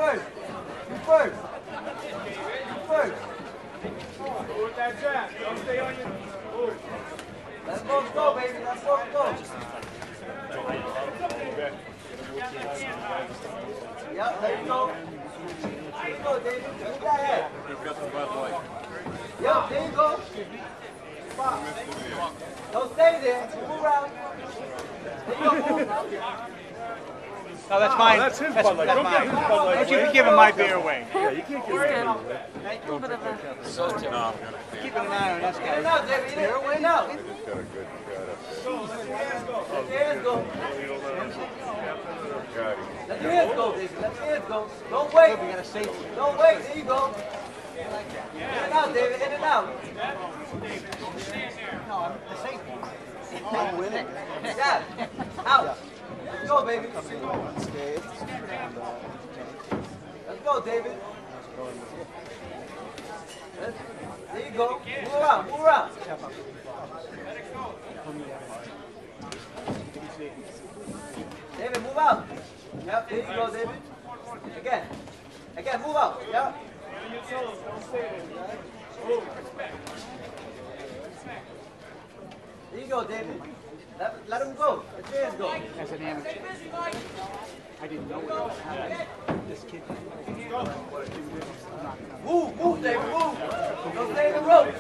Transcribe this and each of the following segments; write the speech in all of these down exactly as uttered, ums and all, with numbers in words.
first. You first. You first. With that jab, don't stay on your... Ooh. Let's both go, baby. Let's both go. Yep, there you go. There you go, David. Move that head. Yep, there you go. Don't stay there. Move around. There you go. Move. No, that's mine. Oh, that's his that's, Bud Light. that's Don't mine. get his Bud Light. Don't you be giving my beer away. Yeah, you can't give He's it good. away. A little bit of a... So no, Keeping an eye on this In guy. and out, David. In and out. just got a good shot up Let your hands go. there. Let your hands go, David. Let your hands go. Don't wait. We got a safety. Don't wait. There you go. In and out, David. In and out. No, I'm the safety. Oh, win it. Yeah. Out. Let's go, baby. Let's go, David. Let's, there you go. Move around. Move around. David, move out. Yep, there you go, David. Again. Again, move out. Yep. There you go, David. Let, let him go. Let your hands go. As an amateur, I didn't know what was happening. This kid. Move, move, David, move. Don't stay in the rope.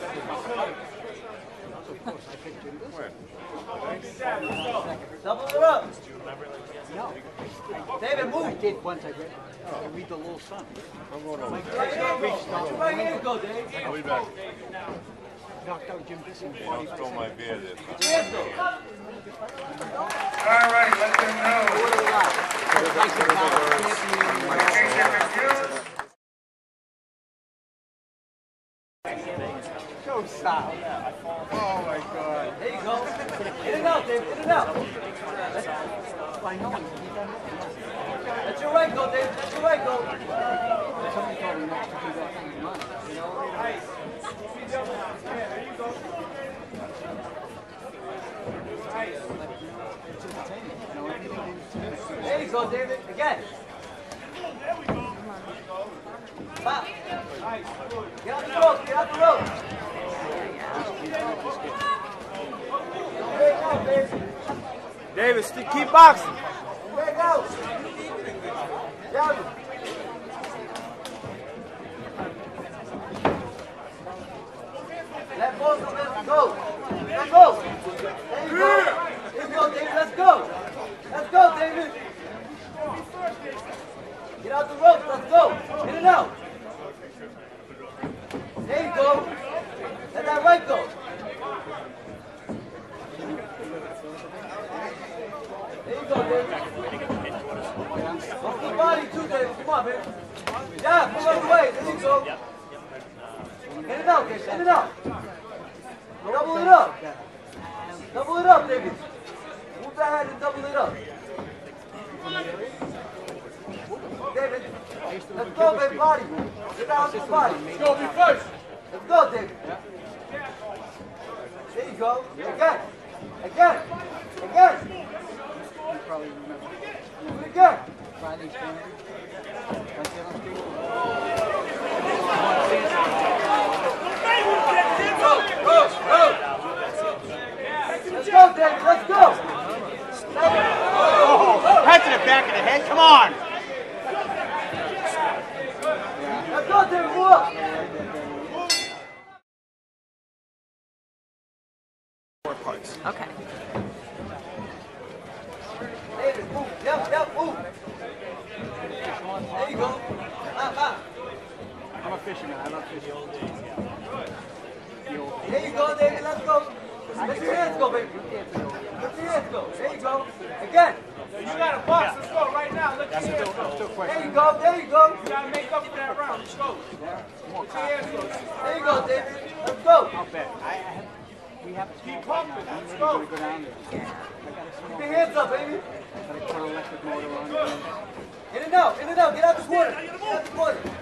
Double it up. No. David, I move. did once. I read. I read the little son. I'm going over there. Right here, go. Right here, go, Dave. I'll be back. Knocked out Jim Bisson. I'll throw my beer this time. Hands go. All right, let them know. Go stop. Oh my God. There you go. In and out, Dave. In and out. I know. He's done it. Let your right go, Dave. Let your right go. Somebody told me not to do that thing in mine. You know? Nice. Yeah, there you go. Nice. It's entertaining. You know, everything is. There you go, David. Again. Stop. Get out the rope. Get out the rope. Don't break out, Dave. David, st- keep boxing. Don't break out. Down. Let both of them go. Let's go. There you go. There you go, David. Let's go. Let's go, David. Get out the ropes. Let's go. In and out. There you go. Let that right go. There you go, David. Don't keep body too, David. Come on, man. Yeah, move out of the way. There you go. Get it out, David. Get it out. Double it up. Double it up, David. Move that head and double it up. David, let's go, baby. Body. Get down to the body. Let's go, be first. Let's go, David. There you go. Again. Again. Again. You probably remember. Do it again. Friday standard. Right there on the street. Go, go, go. Let's go, David. Let's go. Oh, right to the back of the head. Come on. Let's go, David. Move up. Okay. David, move. Yep, yep, move. There you go. Ah, ah. I'm a fisherman. I love fishing. The old There you go, David. Let's go. Let your hands go, baby. Let your hands go. There you go. Again. You got a box. Let's go right now. Let your hands go. still There question. you go. There you go. You got to make up for that round. Let's go. Let your hands go. There you go, David. Let's go. I'll bet. I, I have, we have a small Keep boat pumping. now. I'm Let's ready go. to go down there. I got a small Keep your hands up, baby. Got to put an electric motor on it. In and out. In and out. Get out the corner. Get out the corner. Yep.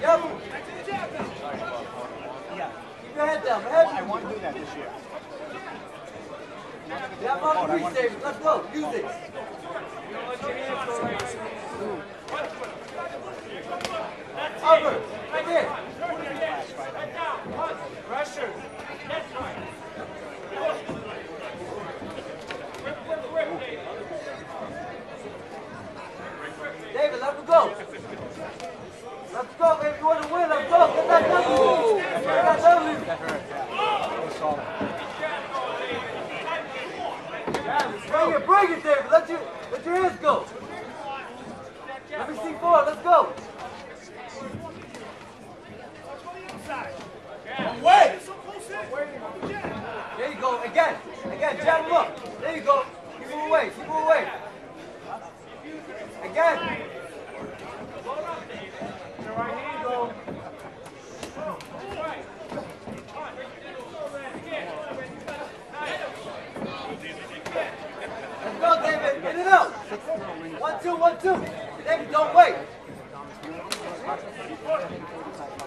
Yeah. Keep your head down. I Head. want to do that this year. Get on the reach, David. Let's go. Use it. Let your hands go right. Upper. Right there. Pressure. David, let him go. Let's go, baby. You want to win? Let's go. Get that W. Get that W. That hurt. Yeah. It was solid. Bring it, bring it, David. Let your, let your hands go. Let me see four. Let's go. Wait! There you go. Again. Again. Jab him up. There you go. Keep him away. Keep him away. Again. Right here you go. Let's go, David. Get it out. One, two, one, two. David, don't wait.